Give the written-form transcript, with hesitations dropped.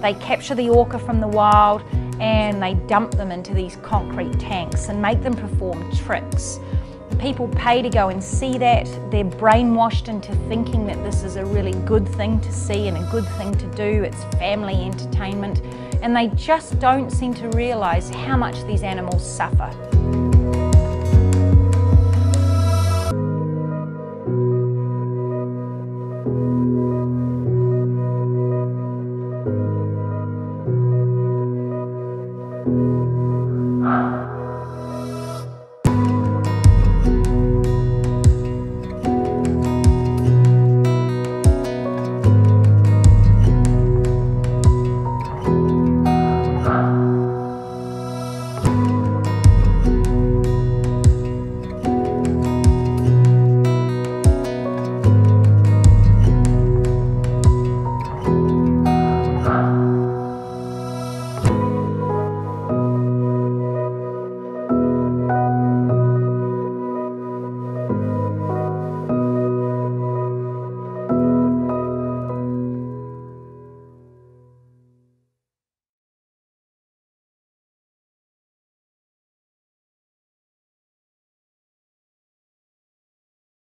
They capture the orca from the wild and they dump them into these concrete tanks and make them perform tricks. People pay to go and see that. They're brainwashed into thinking that this is a really good thing to see and a good thing to do. It's family entertainment, and they just don't seem to realise how much these animals suffer.